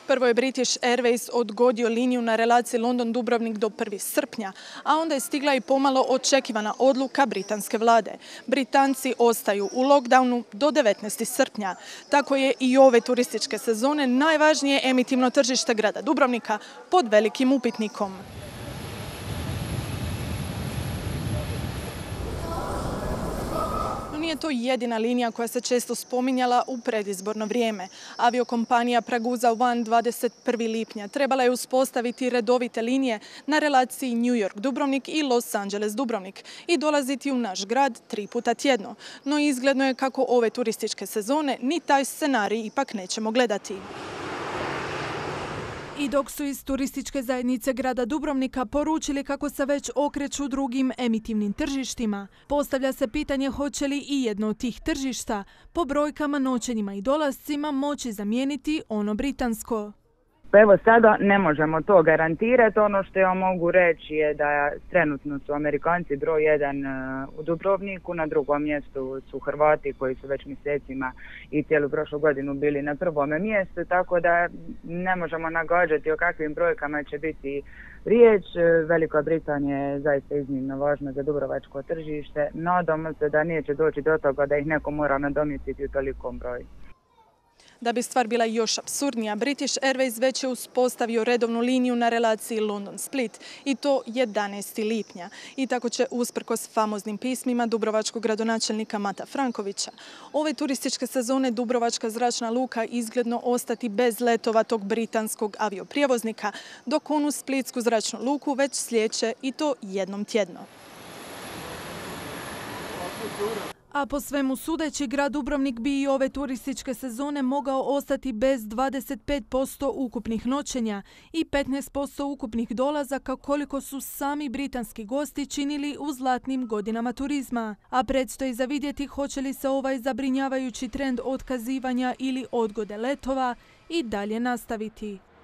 Prvo je British Airways odgodio liniju na relaciji London-Dubrovnik do 1. srpnja, a onda je stigla i pomalo očekivana odluka britanske vlade. Britanci ostaju u lockdownu do 19. srpnja. Tako je i ove turističke sezone najvažnije emitivno tržište grada Dubrovnika pod velikim upitnikom. Nije to jedina linija koja se često spominjala u predizborno vrijeme. Aviokompanija Pragusa One 21. lipnja trebala je uspostaviti redovite linije na relaciji New York-Dubrovnik i Los Angeles-Dubrovnik i dolaziti u naš grad 3 puta tjedno. No izgledno je kako ove turističke sezone ni taj scenarij ipak nećemo gledati. I dok su iz turističke zajednice grada Dubrovnika poručili kako se već okreću drugim emitivnim tržištima, postavlja se pitanje hoće li i jedno od tih tržišta po brojkama, noćenjima i dolascima moći zamijeniti ono britansko. Pa evo sada ne možemo to garantirati. Ono što ja mogu reći je da trenutno su Amerikanci broj 1 u Dubrovniku, na drugom mjestu su Hrvati koji su već mjesecima i cijelu prošlu godinu bili na prvome mjestu, tako da ne možemo nagađati o kakvim brojkama će biti riječ. Velika Britanija je zaista iznimno važna za dubrovačko tržište. Nadamo se da neće doći do toga da ih neko mora nadomjestiti u tolikom broju. Da bi stvar bila još apsurdnija, British Airways već je uspostavio redovnu liniju na relaciji London-Split i to 11. lipnja. I tako će usprkos famoznim pismima dubrovačkog gradonačelnika Mata Frankovića ove turističke sezone Dubrovačka zračna luka izgledno ostati bez letova tog britanskog avioprijevoznika, dok onu splitsku zračnu luku već slijeće i to jednom tjedno. A po svemu sudeći, grad Dubrovnik bi i ove turističke sezone mogao ostati bez 25% ukupnih noćenja i 15% ukupnih dolazaka koliko su sami britanski gosti činili u zlatnim godinama turizma. A predstoji za vidjeti hoće li se ovaj zabrinjavajući trend otkazivanja ili odgode letova i dalje nastaviti.